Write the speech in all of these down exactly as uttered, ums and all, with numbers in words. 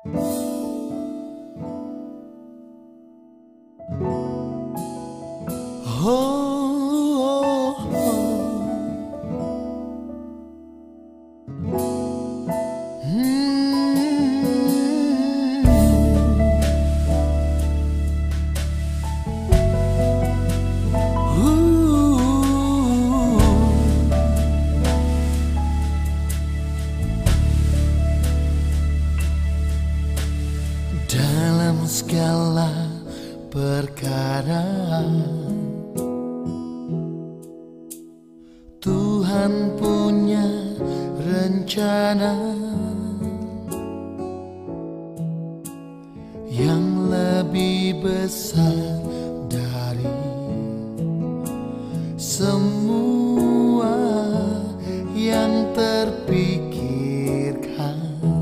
Oh, oh, oh. Hmm. Uh. Dalam segala perkara Tuhan punya rencana yang lebih besar dari semua yang terpikirkan.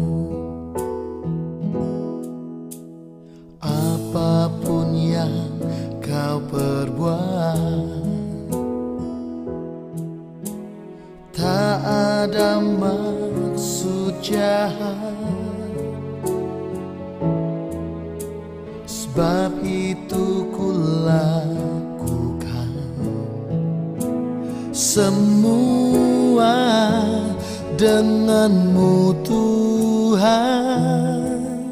Apapun yang kau perbuat, tak ada maksud jahat, sebab itu kulakukan semua denganmu Tuhan.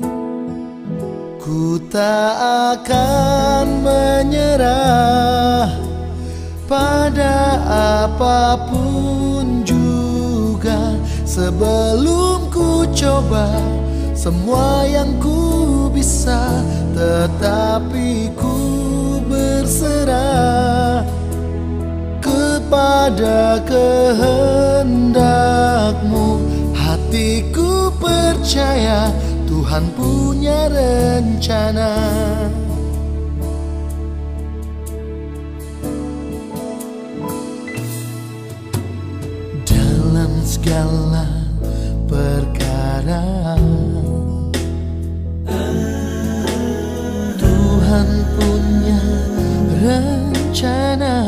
Ku tak akan menyerah pada apapun juga, sebelum ku coba semua yang ku bisa, tetapi ku berserah kepada kehendakmu. Hatiku percaya Tuhan punya rencana. Dalam segala perkara Tuhan punya rencana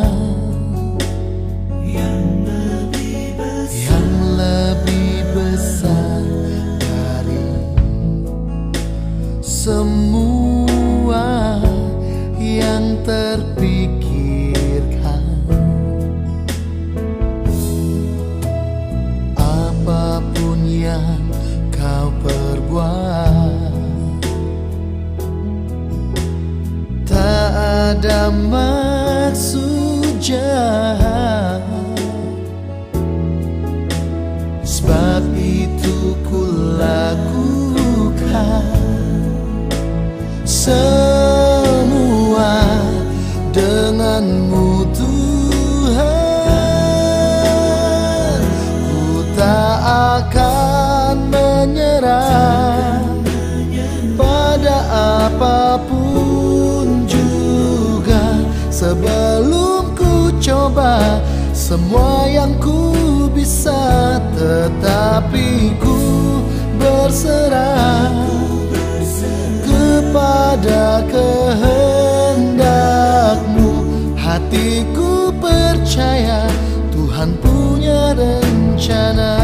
yang lebih besar, yang lebih besar dari semua yang terpikirkan. Apapun yang kau perbuat, tak ada maksud jahat, sebab itu kulakukan semua denganmu Tuhan. Ku tak akan menyerah pada apapun juga, sebelum ku coba semua yang ku bisa, tetapi ku berserah kepada kehendakmu. Hatiku percaya Tuhan punya rencana.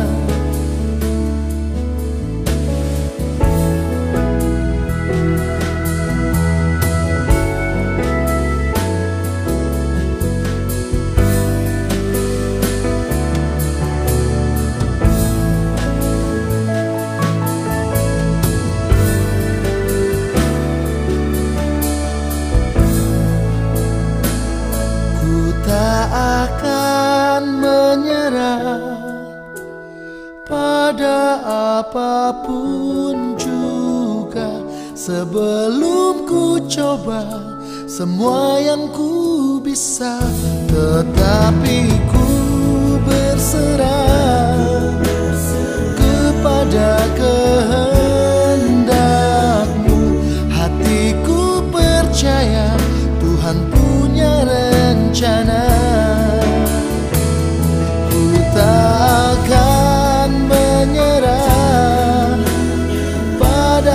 Tak akan menyerah pada apapun juga, sebelum ku coba semua yang ku bisa, tetapi ku berserah kepada kehendakmu. Hatiku percaya Tuhan punya rencana. Ku tak akan menyerah pada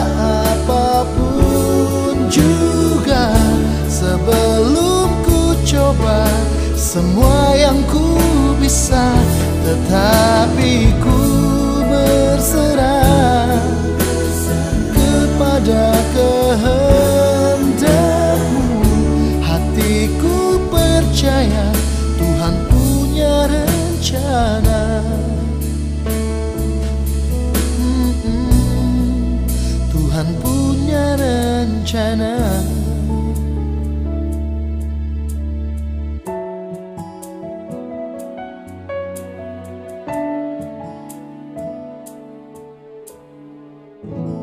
apapun juga, sebelum ku coba semua yang ku bisa, tetapi ku berserah rencana. Mm-mm. Tuhan punya rencana. Thank you.